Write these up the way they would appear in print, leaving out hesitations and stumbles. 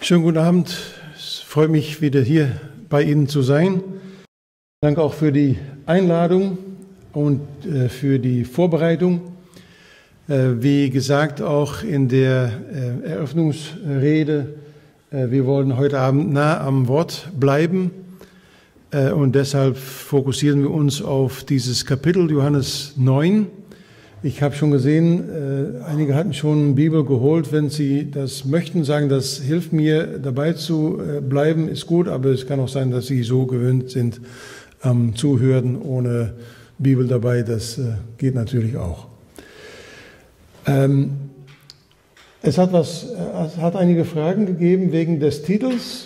Schönen guten Abend. Es freut mich, wieder hier bei Ihnen zu sein. Danke auch für die Einladung und für die Vorbereitung. Wie gesagt, auch in der Eröffnungsrede, wir wollen heute Abend nah am Wort bleiben und deshalb fokussieren wir uns auf dieses Kapitel Johannes 9. Ich habe schon gesehen, einige hatten schon Bibel geholt. Wenn Sie das möchten, sagen, das hilft mir dabei zu bleiben, ist gut, aber es kann auch sein, dass Sie so gewöhnt sind am Zuhören ohne Bibel dabei. Das geht natürlich auch. Es hat einige Fragen gegeben wegen des Titels.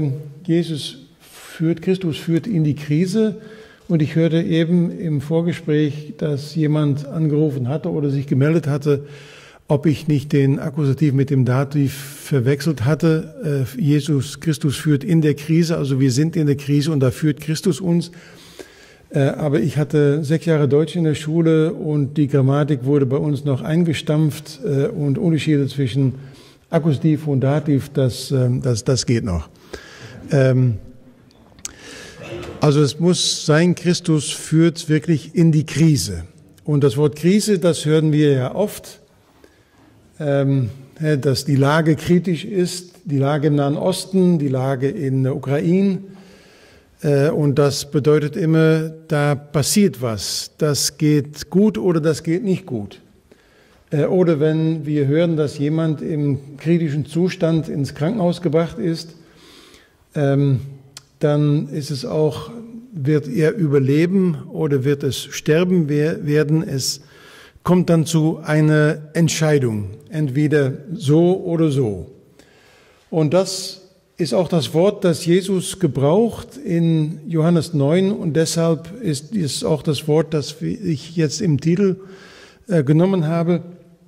Christus führt in die Krise. Und ich hörte eben im Vorgespräch, dass jemand angerufen hatte oder sich gemeldet hatte, ob ich nicht den Akkusativ mit dem Dativ verwechselt hatte. Christus führt in der Krise, also wir sind in der Krise und da führt Christus uns. Aber ich hatte 6 Jahre Deutsch in der Schule und die Grammatik wurde bei uns noch eingestampft und Unterschiede zwischen Akkusativ und Dativ, das geht noch. Also es muss sein, Christus führt wirklich in die Krise. Und das Wort Krise, das hören wir ja oft, dass die Lage kritisch ist, die Lage im Nahen Osten, die Lage in der Ukraine. Und das bedeutet immer, da passiert was. Das geht gut oder das geht nicht gut. Oder wenn wir hören, dass jemand im kritischen Zustand ins Krankenhaus gebracht ist, dann ist es auch, wird er überleben oder wird es sterben werden. Es kommt dann zu einer Entscheidung, entweder so oder so. Und das ist auch das Wort, das Jesus gebraucht in Johannes 9 und deshalb ist es auch das Wort, das ich jetzt im Titel genommen habe.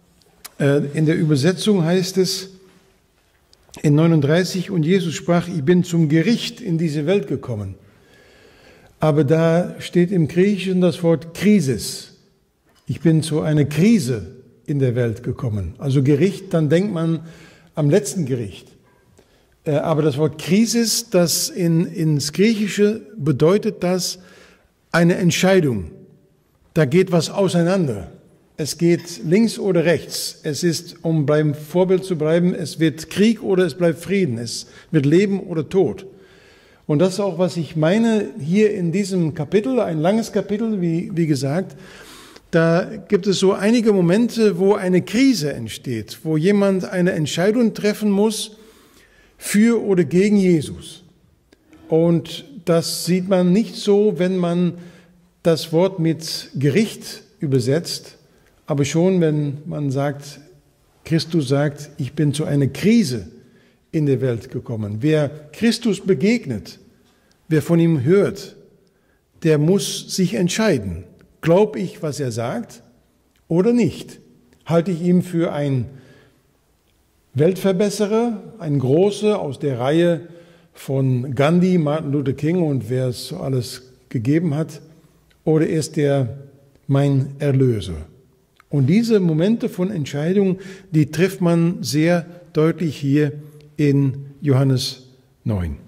In der Übersetzung heißt es, in 39, und Jesus sprach, ich bin zum Gericht in diese Welt gekommen. Aber da steht im Griechischen das Wort Krisis. Ich bin zu einer Krise in der Welt gekommen. Also Gericht, dann denkt man am letzten Gericht. Aber das Wort Krisis, das ins Griechische bedeutet das eine Entscheidung. Da geht was auseinander. Es geht links oder rechts. Es ist, um beim Vorbild zu bleiben, es wird Krieg oder es bleibt Frieden. Es wird Leben oder Tod. Und das ist auch, was ich meine hier in diesem Kapitel, ein langes Kapitel, wie gesagt. Da gibt es so einige Momente, wo eine Krise entsteht, wo jemand eine Entscheidung treffen muss für oder gegen Jesus. Und das sieht man nicht so, wenn man das Wort mit Gericht übersetzt. Aber schon, wenn man sagt, Christus sagt, ich bin zu einer Krise in der Welt gekommen. Wer Christus begegnet, wer von ihm hört, der muss sich entscheiden. Glaube ich, was er sagt oder nicht? Halte ich ihn für einen Weltverbesserer, einen Großen aus der Reihe von Gandhi, Martin Luther King und wer es so alles gegeben hat? Oder ist er mein Erlöser? Und diese Momente von Entscheidung, die trifft man sehr deutlich hier in Johannes 9.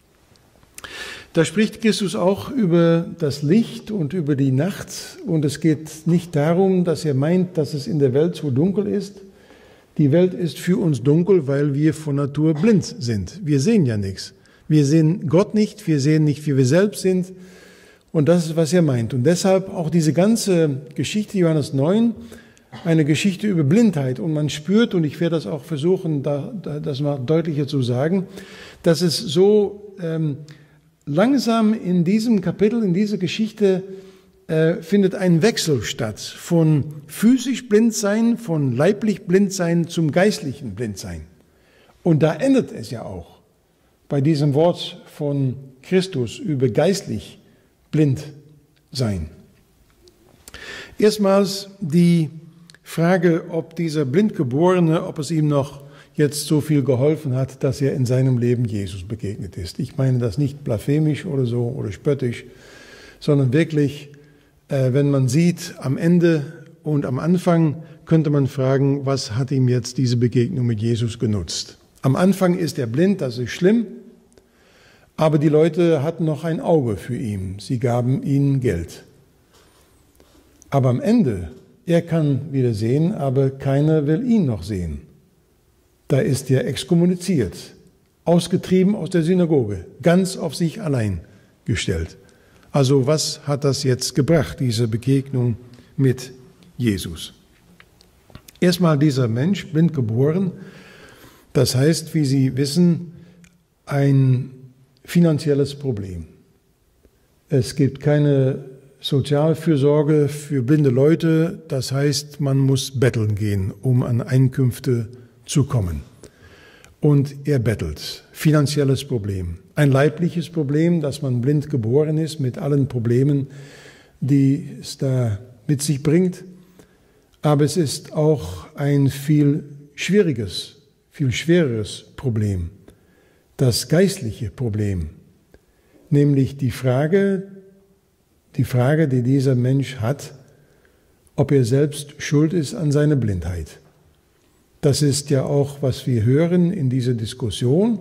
Da spricht Christus auch über das Licht und über die Nacht. Und es geht nicht darum, dass er meint, dass es in der Welt so dunkel ist. Die Welt ist für uns dunkel, weil wir von Natur blind sind. Wir sehen ja nichts. Wir sehen Gott nicht, wir sehen nicht, wie wir selbst sind. Und das ist, was er meint. Und deshalb auch diese ganze Geschichte, Johannes 9, eine Geschichte über Blindheit. Und man spürt, und ich werde das auch versuchen, das mal deutlicher zu sagen, dass es so langsam in diesem Kapitel, in dieser Geschichte, findet ein Wechsel statt von physisch Blindsein, von leiblich Blindsein zum geistlichen Blindsein. Und da endet es ja auch bei diesem Wort von Christus über geistlich blind sein. Erstmals die Frage, ob dieser Blindgeborene, ob es ihm noch jetzt so viel geholfen hat, dass er in seinem Leben Jesus begegnet ist. Ich meine das nicht blasphemisch oder so oder spöttisch, sondern wirklich, wenn man sieht, am Ende und am Anfang könnte man fragen, was hat ihm jetzt diese Begegnung mit Jesus genutzt? Am Anfang ist er blind, das ist schlimm, aber die Leute hatten noch ein Auge für ihn. Sie gaben ihm Geld. Aber am Ende, er kann wieder sehen, aber keiner will ihn noch sehen. Da ist er exkommuniziert, ausgetrieben aus der Synagoge, ganz auf sich allein gestellt. Also was hat das jetzt gebracht, diese Begegnung mit Jesus? Erstmal dieser Mensch, blind geboren, das heißt, wie Sie wissen, ein finanzielles Problem. Es gibt keine Sozialfürsorge für blinde Leute, das heißt, man muss betteln gehen, um an Einkünfte zu kommen. Und er bettelt. Finanzielles Problem. Ein leibliches Problem, dass man blind geboren ist, mit allen Problemen, die es da mit sich bringt. Aber es ist auch ein viel schwieriges, viel schwereres Problem. Das geistliche Problem. Nämlich die Frage, die dieser Mensch hat, ob er selbst schuld ist an seiner Blindheit. Das ist ja auch, was wir hören in dieser Diskussion.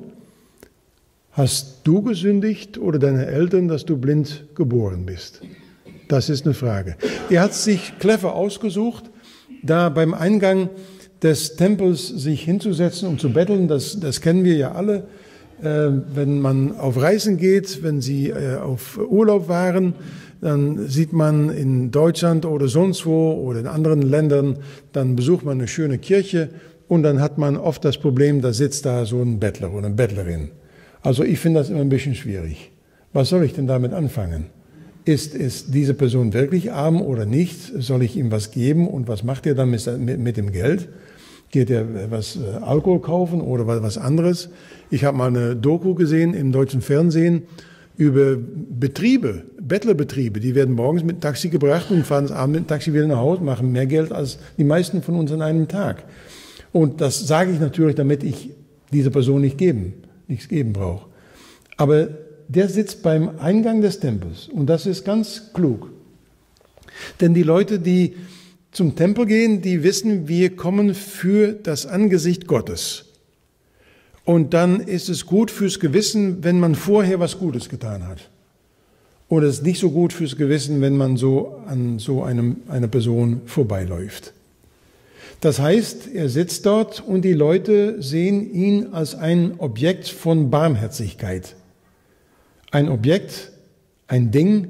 Hast du gesündigt oder deine Eltern, dass du blind geboren bist? Das ist eine Frage. Er hat sich clever ausgesucht, da beim Eingang des Tempels sich hinzusetzen und zu betteln. Das kennen wir ja alle. Wenn man auf Reisen geht, wenn Sie auf Urlaub waren, dann sieht man in Deutschland oder sonst wo oder in anderen Ländern, dann besucht man eine schöne Kirche und dann hat man oft das Problem, da sitzt da so ein Bettler oder eine Bettlerin. Also ich finde das immer ein bisschen schwierig. Was soll ich denn damit anfangen? Ist diese Person wirklich arm oder nicht? Soll ich ihm was geben und was macht er dann mit dem Geld? Geht er was Alkohol kaufen oder was anderes? Ich habe mal eine Doku gesehen im deutschen Fernsehen über Betriebe, Bettlerbetriebe. Die werden morgens mit dem Taxi gebracht und fahren abends mit dem Taxi wieder nach Hause, machen mehr Geld als die meisten von uns an einem Tag. Und das sage ich natürlich, damit ich dieser Person nichts geben brauche. Aber der sitzt beim Eingang des Tempels und das ist ganz klug. Denn die Leute, die zum Tempel gehen, die wissen, wir kommen für das Angesicht Gottes. Und dann ist es gut fürs Gewissen, wenn man vorher was Gutes getan hat. Oder es ist nicht so gut fürs Gewissen, wenn man so an so einer Person vorbeiläuft. Das heißt, er sitzt dort und die Leute sehen ihn als ein Objekt von Barmherzigkeit. Ein Objekt, ein Ding,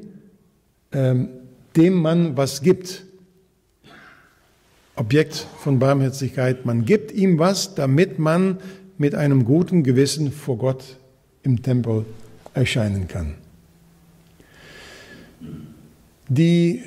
dem man was gibt. Objekt von Barmherzigkeit. Man gibt ihm was, damit man mit einem guten Gewissen vor Gott im Tempel erscheinen kann. Die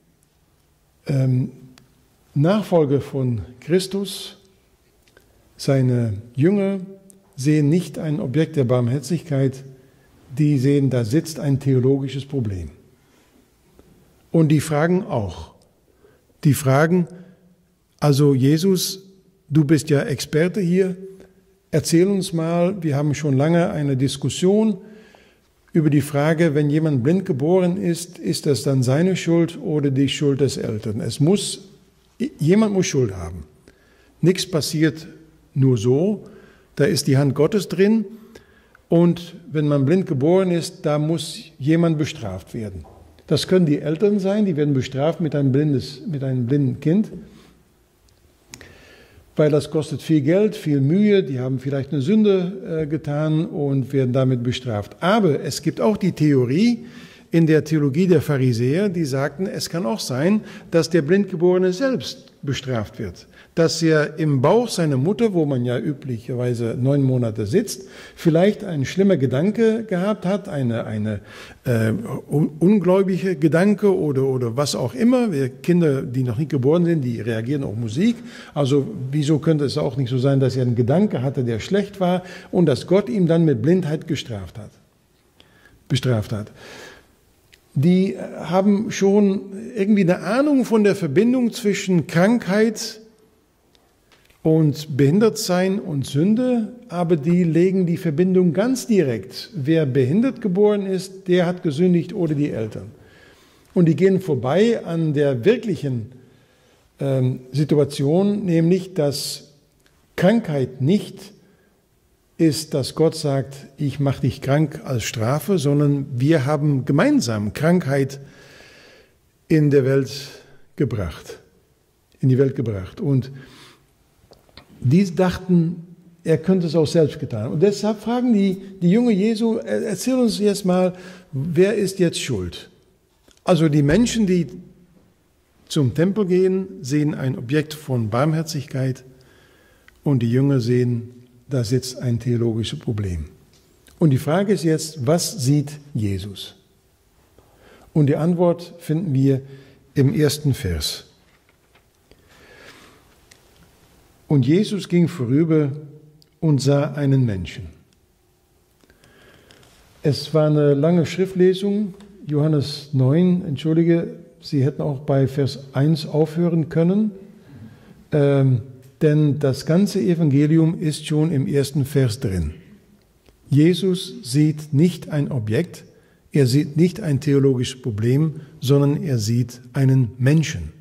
Nachfolger von Christus, seine Jünger, sehen nicht ein Objekt der Barmherzigkeit, die sehen, da sitzt ein theologisches Problem. Und die fragen auch. Die fragen, also Jesus, du bist ja Experte hier, erzähl uns mal, wir haben schon lange eine Diskussion über die Frage, wenn jemand blind geboren ist das dann seine Schuld oder die Schuld des Eltern? Jemand muss Schuld haben. Nichts passiert nur so, da ist die Hand Gottes drin und wenn man blind geboren ist, da muss jemand bestraft werden. Das können die Eltern sein, die werden bestraft mit einem blinden Kind, weil das kostet viel Geld, viel Mühe, die haben vielleicht eine Sünde getan und werden damit bestraft. Aber es gibt auch die Theorie in der Theologie der Pharisäer, die sagten, es kann auch sein, dass der Blindgeborene selbst bestraft wird. Dass er im Bauch seiner Mutter, wo man ja üblicherweise 9 Monate sitzt, vielleicht ein schlimmer Gedanke gehabt hat, eine ungläubige Gedanke oder was auch immer. Kinder, die noch nicht geboren sind, die reagieren auf Musik. Also wieso könnte es auch nicht so sein, dass er einen Gedanke hatte, der schlecht war und dass Gott ihm dann mit Blindheit bestraft hat. Die haben schon irgendwie eine Ahnung von der Verbindung zwischen Krankheit und Behindertsein und Sünde, aber die legen die Verbindung ganz direkt. Wer behindert geboren ist, der hat gesündigt oder die Eltern. Und die gehen vorbei an der wirklichen Situation, nämlich dass Krankheit nicht ist, dass Gott sagt, ich mache dich krank als Strafe, sondern wir haben gemeinsam Krankheit in die Welt gebracht. Und die dachten, er könnte es auch selbst getan haben. Und deshalb fragen die Jünger Jesu, erzähl uns jetzt mal, wer ist jetzt schuld? Also die Menschen, die zum Tempel gehen, sehen ein Objekt von Barmherzigkeit und die Jünger sehen, da sitzt ein theologisches Problem. Und die Frage ist jetzt, was sieht Jesus? Und die Antwort finden wir im 1. Vers. Und Jesus ging vorüber und sah einen Menschen. Es war eine lange Schriftlesung, Johannes 9, entschuldige, Sie hätten auch bei Vers 1 aufhören können, denn das ganze Evangelium ist schon im 1. Vers drin. Jesus sieht nicht ein Objekt, er sieht nicht ein theologisches Problem, sondern er sieht einen Menschen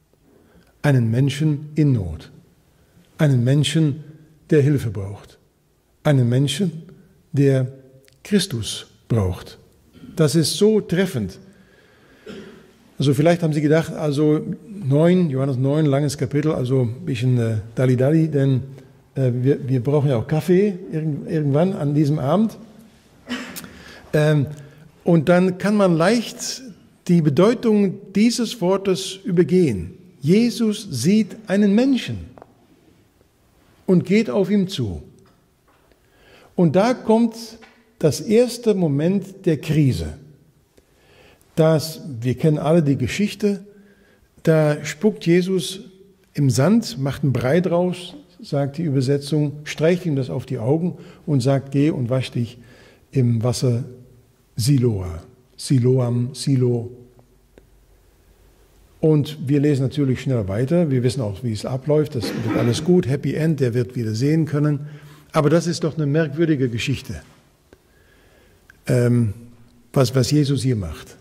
in Not, einen Menschen, der Hilfe braucht, einen Menschen, der Christus braucht. Das ist so treffend. Also vielleicht haben Sie gedacht, also Johannes 9, langes Kapitel, also ein bisschen Dalli-Dalli, denn wir brauchen ja auch Kaffee irgendwann an diesem Abend. Und dann kann man leicht die Bedeutung dieses Wortes übergehen. Jesus sieht einen Menschen und geht auf ihn zu. Und da kommt das erste Moment der Krise. Wir kennen alle die Geschichte, da spuckt Jesus im Sand, macht einen Brei draus, sagt die Übersetzung, streicht ihm das auf die Augen und sagt, geh und wasch dich im Wasser Siloam, Silo. Und wir lesen natürlich schnell weiter, wir wissen auch, wie es abläuft, das wird alles gut, Happy End, der wird wieder sehen können. Aber das ist doch eine merkwürdige Geschichte, was Jesus hier macht.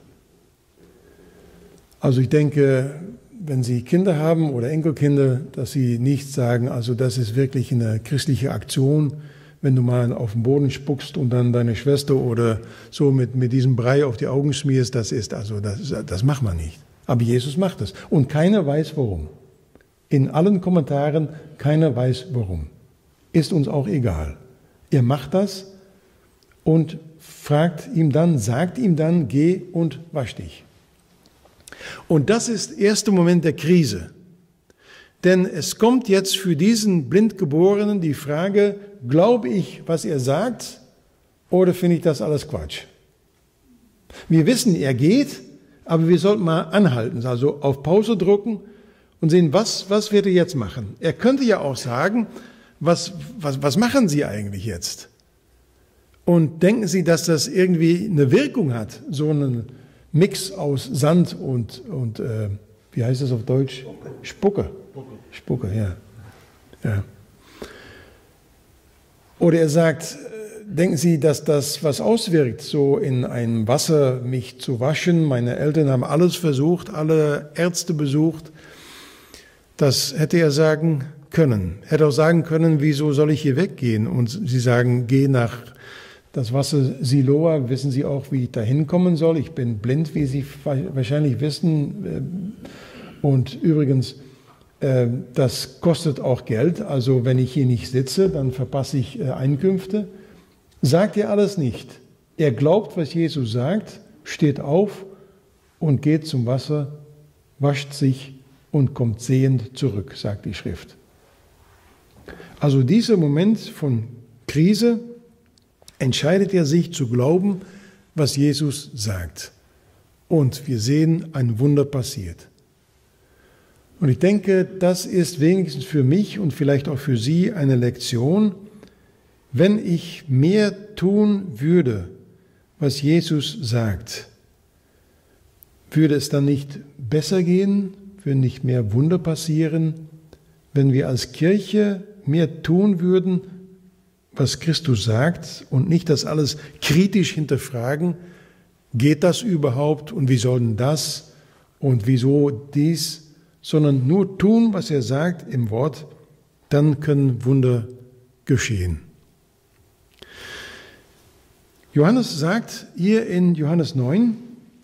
Also ich denke, wenn Sie Kinder haben oder Enkelkinder, dass Sie nicht sagen, also das ist wirklich eine christliche Aktion, wenn du mal auf den Boden spuckst und dann deine Schwester oder so mit diesem Brei auf die Augen schmierst, das macht man nicht. Aber Jesus macht es und keiner weiß warum. In allen Kommentaren, keiner weiß warum. Ist uns auch egal. Er macht das und sagt ihm dann, geh und wasch dich. Und das ist der erste Moment der Krise. Denn es kommt jetzt für diesen Blindgeborenen die Frage, glaube ich, was er sagt, oder finde ich das alles Quatsch? Wir wissen, er geht, aber wir sollten mal anhalten, also auf Pause drücken und sehen, was wird er jetzt machen? Er könnte ja auch sagen, was machen Sie eigentlich jetzt? Und denken Sie, dass das irgendwie eine Wirkung hat, so einen Mix aus Sand und wie heißt das auf Deutsch? Spucke, ja. Oder er sagt, denken Sie, dass das was auswirkt, so in einem Wasser mich zu waschen? Meine Eltern haben alles versucht, alle Ärzte besucht. Das hätte er sagen können. Hätte auch sagen können, wieso soll ich hier weggehen? Und Sie sagen, geh nach das Wasser Siloa, wissen Sie auch, wie ich da hinkommen soll? Ich bin blind, wie Sie wahrscheinlich wissen. Und übrigens, das kostet auch Geld. Also wenn ich hier nicht sitze, dann verpasse ich Einkünfte. Sagt er alles nicht. Er glaubt, was Jesus sagt, steht auf und geht zum Wasser, wascht sich und kommt sehend zurück, sagt die Schrift. Also dieser Moment von Krise entscheidet er sich zu glauben, was Jesus sagt. Und wir sehen, ein Wunder passiert. Und ich denke, das ist wenigstens für mich und vielleicht auch für Sie eine Lektion. Wenn ich mehr tun würde, was Jesus sagt, würde es dann nicht besser gehen? Würde nicht mehr Wunder passieren? Wenn wir als Kirche mehr tun würden, was Christus sagt und nicht das alles kritisch hinterfragen, geht das überhaupt und wie soll denn das und wieso dies, sondern nur tun, was er sagt im Wort, dann können Wunder geschehen. Johannes sagt hier in Johannes 9,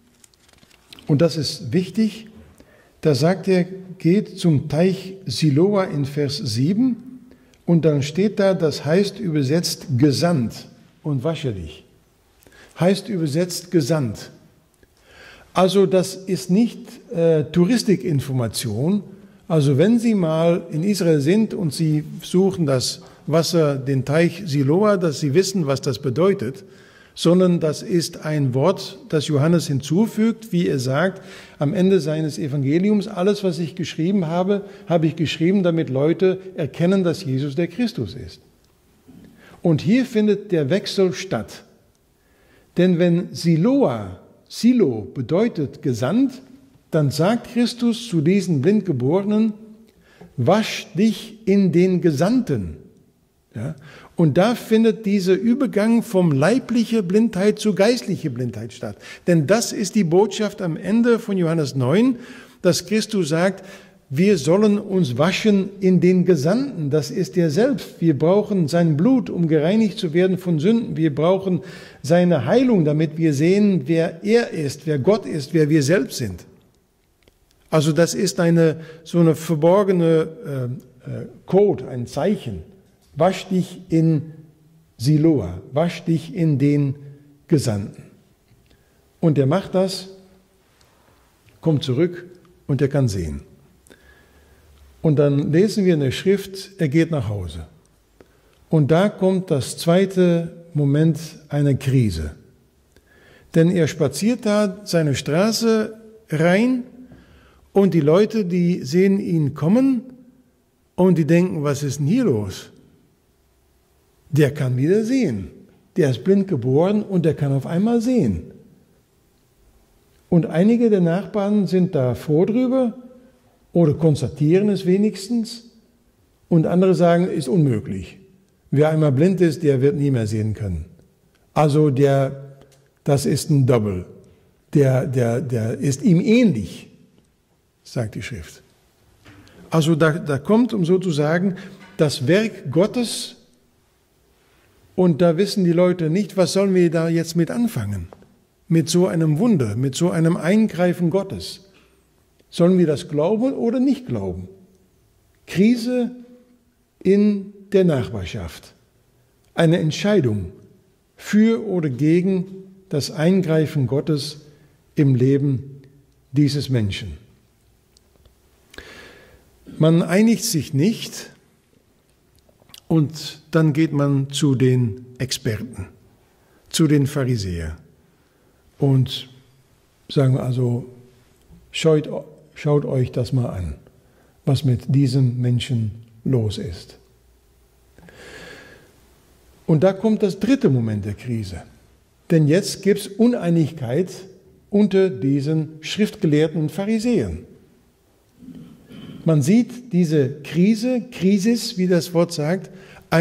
und das ist wichtig, da sagt er, geht zum Teich Siloa in Vers 7 und dann steht da, das heißt übersetzt gesandt und wasche dich. Heißt übersetzt gesandt. Also das ist nicht Touristikinformation. Also wenn Sie mal in Israel sind und Sie suchen das Wasser, den Teich Siloa, dass Sie wissen, was das bedeutet, sondern das ist ein Wort, das Johannes hinzufügt, wie er sagt, am Ende seines Evangeliums, alles, was ich geschrieben habe, habe ich geschrieben, damit Leute erkennen, dass Jesus der Christus ist. Und hier findet der Wechsel statt. Denn wenn Silo bedeutet gesandt, dann sagt Christus zu diesen Blindgeborenen, wasch dich in den Gesandten. Ja? Und da findet dieser Übergang vom leibliche Blindheit zu geistliche Blindheit statt. Denn das ist die Botschaft am Ende von Johannes 9, dass Christus sagt, wir sollen uns waschen in den Gesandten. Das ist er selbst. Wir brauchen sein Blut, um gereinigt zu werden von Sünden. Wir brauchen seine Heilung, damit wir sehen, wer er ist, wer Gott ist, wer wir selbst sind. Also das ist so eine verborgene Code, ein Zeichen. Wasch dich in Siloa, wasch dich in den Gesandten. Und er macht das, kommt zurück und er kann sehen. Und dann lesen wir in der Schrift, er geht nach Hause. Und da kommt das zweite Moment einer Krise. Denn er spaziert da seine Straße rein und die Leute, die sehen ihn kommen und die denken, was ist denn hier los? Der kann wieder sehen. Der ist blind geboren und der kann auf einmal sehen. Und einige der Nachbarn sind da froh drüber oder konstatieren es wenigstens und andere sagen, ist unmöglich. Wer einmal blind ist, der wird nie mehr sehen können. Also das ist ein Double. Der ist ihm ähnlich, sagt die Schrift. Also da kommt, um so zu sagen, das Werk Gottes. Und da wissen die Leute nicht, was sollen wir da jetzt mit anfangen? Mit so einem Wunder, mit so einem Eingreifen Gottes. Sollen wir das glauben oder nicht glauben? Krise in der Nachbarschaft. Eine Entscheidung für oder gegen das Eingreifen Gottes im Leben dieses Menschen. Man einigt sich nicht. Und dann geht man zu den Experten, zu den Pharisäern und sagen also, schaut euch das mal an, was mit diesem Menschen los ist. Und da kommt das dritte Moment der Krise. Denn jetzt gibt es Uneinigkeit unter diesen Schriftgelehrten und Pharisäern. Man sieht diese Krisis, wie das Wort sagt,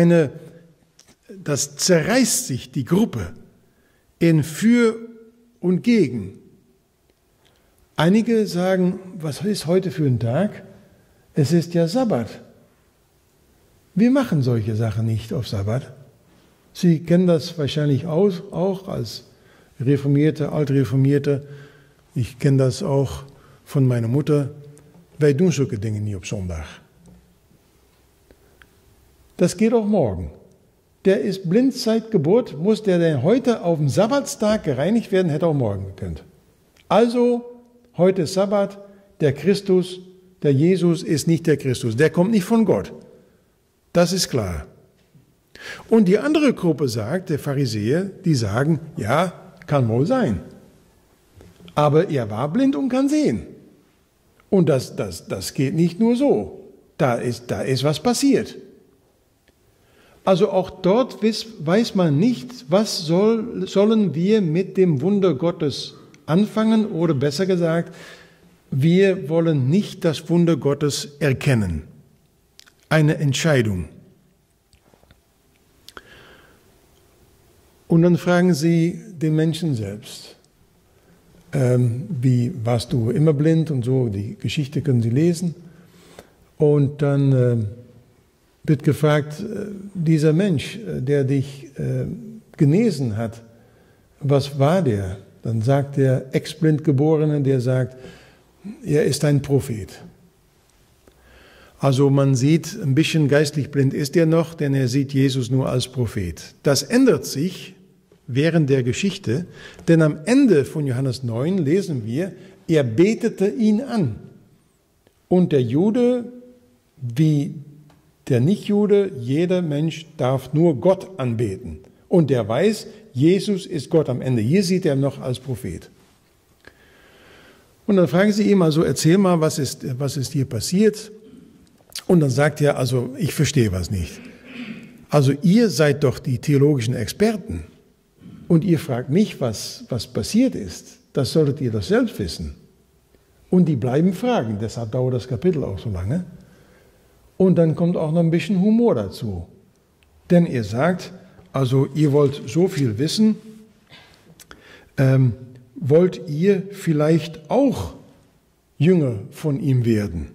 das zerreißt sich die Gruppe in für und gegen. Einige sagen, was ist heute für ein Tag? Es ist ja Sabbat. Wir machen solche Sachen nicht auf Sabbat. Sie kennen das wahrscheinlich auch als Reformierte, Altreformierte. Ich kenne das auch von meiner Mutter. Wij doen zulke dingen niet op zondag. Das geht auch morgen. Der ist blind seit Geburt, muss der denn heute auf dem Sabbatstag gereinigt werden, hätte auch morgen gekönnt. Also, heute ist Sabbat, der Christus, der Jesus ist nicht der Christus, der kommt nicht von Gott. Das ist klar. Und die andere Gruppe sagt, der Pharisäer, die sagen, ja, kann wohl sein. Aber er war blind und kann sehen. Und das geht nicht nur so. Da ist was passiert. Also auch dort weiß man nicht, was sollen wir mit dem Wunder Gottes anfangen, oder besser gesagt, wir wollen nicht das Wunder Gottes erkennen. Eine Entscheidung. Und dann fragen sie den Menschen selbst. Wie warst du immer blind und so, die Geschichte können Sie lesen. Und dann wird gefragt, dieser Mensch, der dich genesen hat, was war der? Dann sagt der Ex-Blindgeborene, der sagt, er ist ein Prophet. Also man sieht, ein bisschen geistlich blind ist er noch, denn er sieht Jesus nur als Prophet. Das ändert sich während der Geschichte, denn am Ende von Johannes 9 lesen wir, er betete ihn an. Und der Jude wie der Nichtjude, jeder Mensch darf nur Gott anbeten. Und der weiß, Jesus ist Gott am Ende. Hier sieht er ihn noch als Prophet. Und dann fragen sie ihm, also erzähl mal, was ist hier passiert? Und dann sagt er, also ich verstehe was nicht. Also ihr seid doch die theologischen Experten. Und ihr fragt mich, was passiert ist. Das solltet ihr doch selbst wissen. Und die bleiben fragen, deshalb dauert das Kapitel auch so lange. Und dann kommt auch noch ein bisschen Humor dazu. Denn er sagt, also ihr wollt so viel wissen, wollt ihr vielleicht auch Jünger von ihm werden?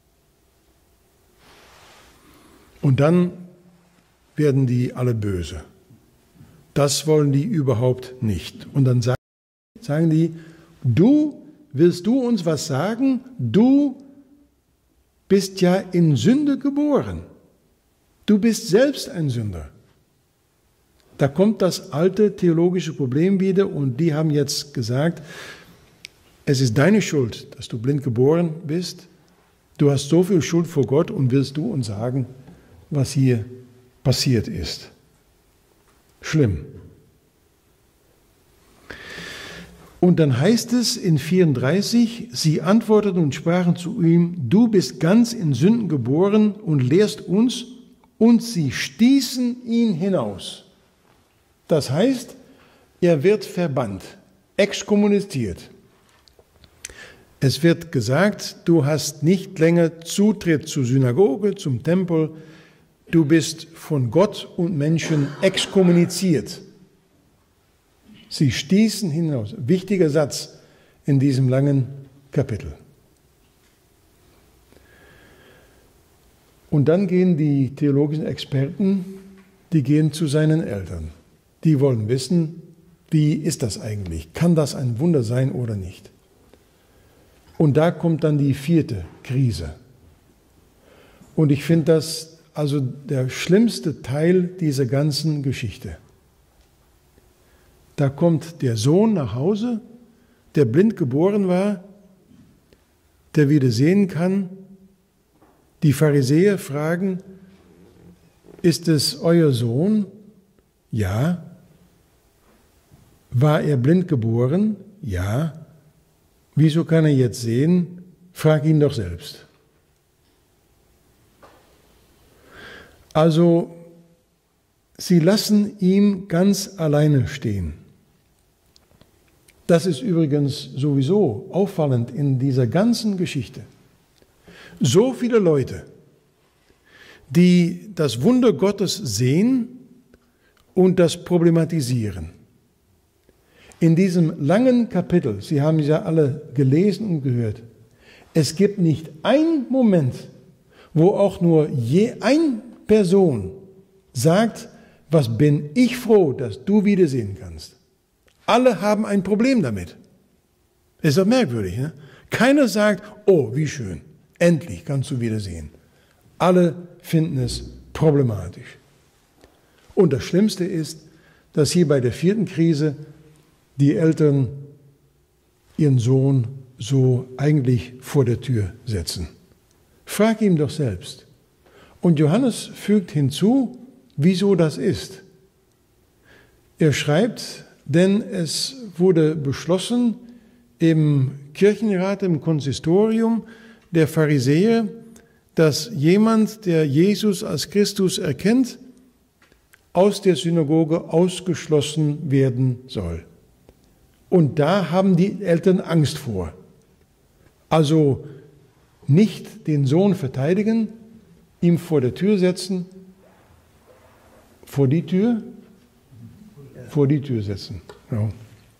Und dann werden die alle böse. Das wollen die überhaupt nicht. Und dann sagen die, willst du uns was sagen? Du bist ja in Sünde geboren. Du bist selbst ein Sünder. Da kommt das alte theologische Problem wieder und die haben jetzt gesagt, es ist deine Schuld, dass du blind geboren bist. Du hast so viel Schuld vor Gott und willst du uns sagen, was hier passiert ist. Schlimm. Und dann heißt es in 34, sie antworteten und sprachen zu ihm, du bist ganz in Sünden geboren und lehrst uns, und sie stießen ihn hinaus. Das heißt, er wird verbannt, exkommuniziert. Es wird gesagt, du hast nicht länger Zutritt zur Synagoge, zum Tempel, du bist von Gott und Menschen exkommuniziert. Sie stießen hinaus. Wichtiger Satz in diesem langen Kapitel. Und dann gehen die theologischen Experten, die gehen zu seinen Eltern. Die wollen wissen, wie ist das eigentlich? Kann das ein Wunder sein oder nicht? Und da kommt dann die 4. Krise. Und ich finde das also der schlimmste Teil dieser ganzen Geschichte. Da kommt der Sohn nach Hause, der blind geboren war, der wieder sehen kann. Die Pharisäer fragen, ist es euer Sohn? Ja. War er blind geboren? Ja. Wieso kann er jetzt sehen? Frag ihn doch selbst. Also, sie lassen ihn ganz alleine stehen. Das ist übrigens sowieso auffallend in dieser ganzen Geschichte. So viele Leute, die das Wunder Gottes sehen und das problematisieren. In diesem langen Kapitel, Sie haben es ja alle gelesen und gehört, es gibt nicht einen Moment, wo auch nur eine Person sagt, was bin ich froh, dass du wiedersehen kannst. Alle haben ein Problem damit. Ist doch merkwürdig, ne? Keiner sagt, oh, wie schön, endlich kannst du wiedersehen. Alle finden es problematisch. Und das Schlimmste ist, dass hier bei der 4. Krise die Eltern ihren Sohn so eigentlich vor der Tür setzen. Frag ihn doch selbst. Und Johannes fügt hinzu, wieso das ist. Er schreibt, denn es wurde beschlossen im Kirchenrat, im Konsistorium der Pharisäer, dass jemand, der Jesus als Christus erkennt, aus der Synagoge ausgeschlossen werden soll. Und da haben die Eltern Angst vor. Also nicht den Sohn verteidigen, ihm vor der Tür setzen, vor die Tür setzen. Ja.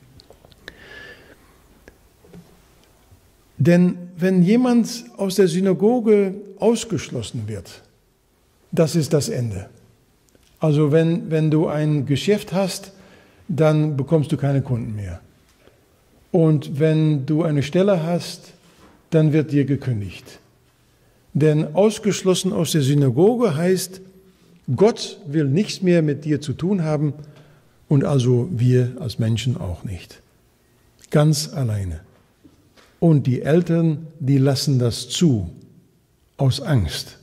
Denn wenn jemand aus der Synagoge ausgeschlossen wird, das ist das Ende. Also wenn du ein Geschäft hast dann bekommst du keine Kunden mehr. Und wenn du eine Stelle hast, dann wird dir gekündigt. Denn ausgeschlossen aus der Synagoge heißt, Gott will nichts mehr mit dir zu tun haben und also wir als Menschen auch nicht. Ganz alleine. Und die Eltern, die lassen das zu, aus Angst.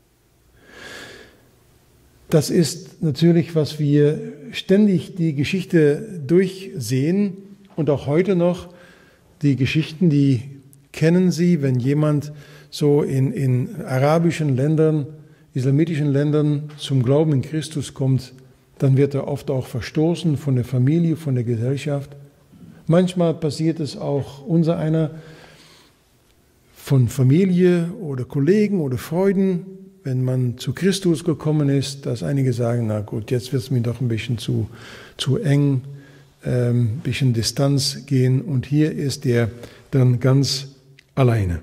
Das ist natürlich, was wir ständig die Geschichte durchsehen und auch heute noch die Geschichten, die kennen Sie, wenn jemand so in arabischen Ländern, islamitischen Ländern zum Glauben in Christus kommt, dann wird er oft auch verstoßen von der Familie, von der Gesellschaft. Manchmal passiert es auch unser einer von Familie oder Kollegen oder Freunden, wenn man zu Christus gekommen ist, dass einige sagen, na gut, jetzt wird es mir doch ein bisschen zu eng, ein bisschen Distanz gehen und hier ist er dann ganz alleine.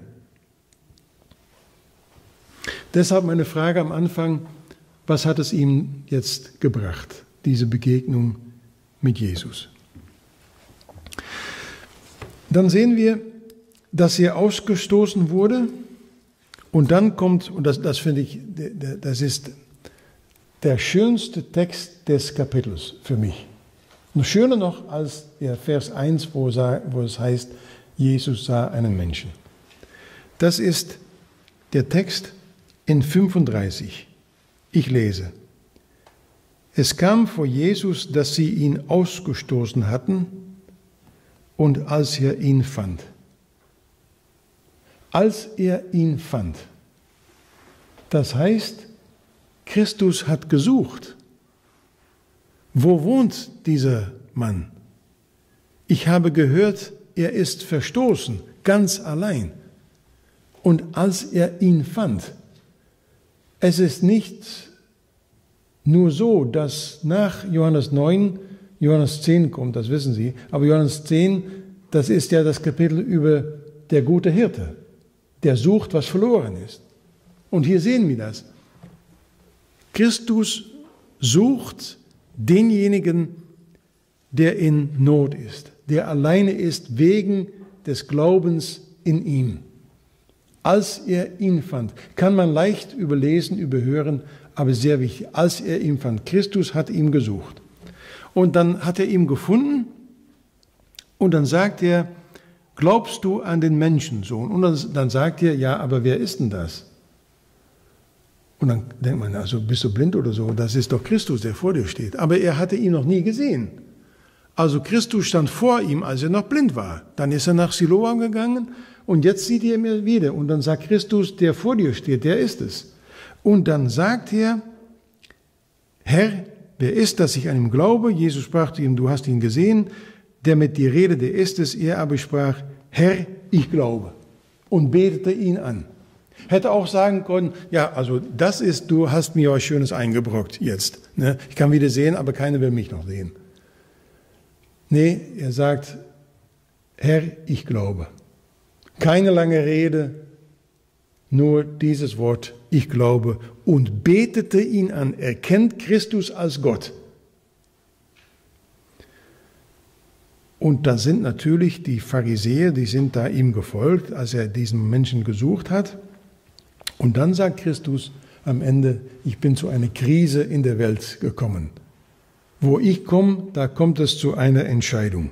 Deshalb meine Frage am Anfang, was hat es ihm jetzt gebracht, diese Begegnung mit Jesus? Dann sehen wir, dass er ausgestoßen wurde und dann kommt, und das finde ich, das ist der schönste Text des Kapitels für mich. Noch schöner noch als der Vers 1, wo es heißt, Jesus sah einen Menschen. Das ist der Text in 35. Ich lese. Es kam vor Jesus, dass sie ihn ausgestoßen hatten, und als er ihn fand. Als er ihn fand. Das heißt, Christus hat gesucht. Wo wohnt dieser Mann? Ich habe gehört, er ist verstoßen, ganz allein. Und als er ihn fand, es ist nicht nur so, dass nach Johannes 9, Johannes 10 kommt, das wissen Sie, aber Johannes 10, das ist ja das Kapitel über der gute Hirte, der sucht, was verloren ist. Und hier sehen wir das. Christus sucht denjenigen, der in Not ist, der alleine ist wegen des Glaubens in ihm. Als er ihn fand, kann man leicht überlesen, überhören, aber sehr wichtig, als er ihn fand. Christus hat ihn gesucht. Und dann hat er ihn gefunden und dann sagt er, glaubst du an den Menschensohn? Und dann sagt er, ja, aber wer ist denn das? Und dann denkt man, also bist du blind oder so? Das ist doch Christus, der vor dir steht. Aber er hatte ihn noch nie gesehen. Also Christus stand vor ihm, als er noch blind war. Dann ist er nach Siloam gegangen und jetzt sieht er ihn wieder. Und dann sagt Christus, der vor dir steht, der ist es. Und dann sagt er, Herr, wer ist, dass ich an ihm glaube? Jesus sprach zu ihm, du hast ihn gesehen. Der mit dir redet, der ist es. Er aber sprach, Herr, ich glaube. Und betete ihn an. Hätte auch sagen können, ja, also das ist, du hast mir was Schönes eingebrockt jetzt. Ne? Ich kann wieder sehen, aber keiner will mich noch sehen. Nee, er sagt, Herr, ich glaube. Keine lange Rede, nur dieses Wort, ich glaube, und betete ihn an. Er kennt Christus als Gott. Und da sind natürlich die Pharisäer, die sind da ihm gefolgt, als er diesen Menschen gesucht hat. Und dann sagt Christus am Ende, ich bin zu einer Krise in der Welt gekommen. Wo ich komme, da kommt es zu einer Entscheidung.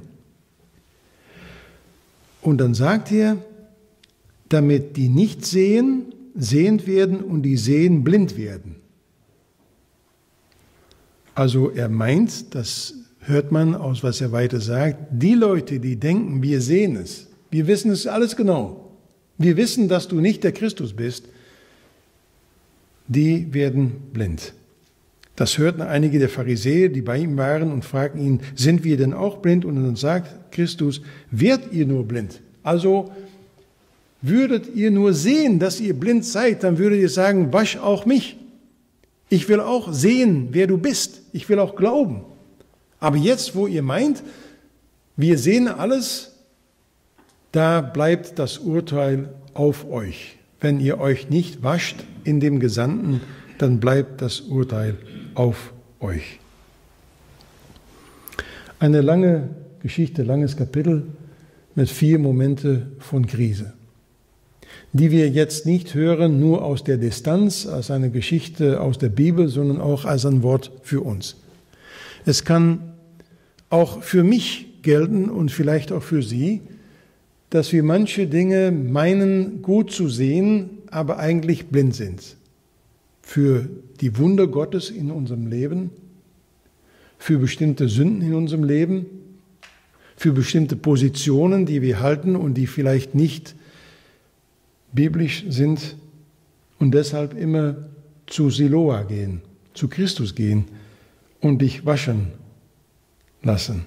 Und dann sagt er, damit die nicht sehen, sehend werden und die sehen, blind werden. Also er meint, das hört man aus, was er weiter sagt, die Leute, die denken, wir sehen es, wir wissen es alles genau, wir wissen, dass du nicht der Christus bist, die werden blind. Das hörten einige der Pharisäer, die bei ihm waren und fragten ihn, sind wir denn auch blind? Und dann sagt Christus, werdet ihr nur blind? Also würdet ihr nur sehen, dass ihr blind seid, dann würdet ihr sagen, wasch auch mich. Ich will auch sehen, wer du bist. Ich will auch glauben. Aber jetzt, wo ihr meint, wir sehen alles, da bleibt das Urteil auf euch. Wenn ihr euch nicht wascht in dem Gesandten, dann bleibt das Urteil auf euch. Eine lange Geschichte, langes Kapitel mit 4 Momente von Krise, die wir jetzt nicht hören nur aus der Distanz, als eine Geschichte aus der Bibel, sondern auch als ein Wort für uns. Es kann auch für mich gelten und vielleicht auch für Sie, dass wir manche Dinge meinen gut zu sehen, aber eigentlich blind sind. Für die Wunder Gottes in unserem Leben, für bestimmte Sünden in unserem Leben, für bestimmte Positionen, die wir halten und die vielleicht nicht biblisch sind und deshalb immer zu Siloa gehen, zu Christus gehen und dich waschen lassen.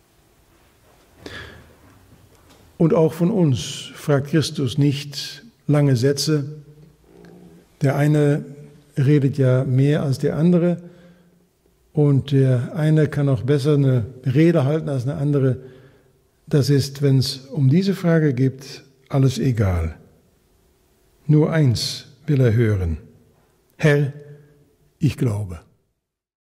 Und auch von uns fragt Christus nicht lange Sätze. Der eine redet ja mehr als der andere und der eine kann auch besser eine Rede halten als der andere. Das ist, wenn es um diese Frage geht, alles egal. Nur eins will er hören: Herr, ich glaube.